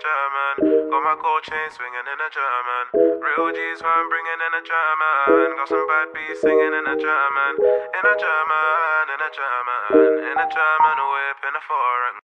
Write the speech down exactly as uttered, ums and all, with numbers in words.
German. Got my gold chain swinging in a German. Real G's who I'm bringing in a German. Got some bad beats singing in a German. In a German, in a German, in a German whip in a foreign.